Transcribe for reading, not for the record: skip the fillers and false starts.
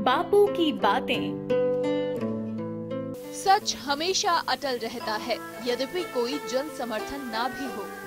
बापू की बातें। सच हमेशा अटल रहता है, यद्यपि कोई जन समर्थन ना भी हो।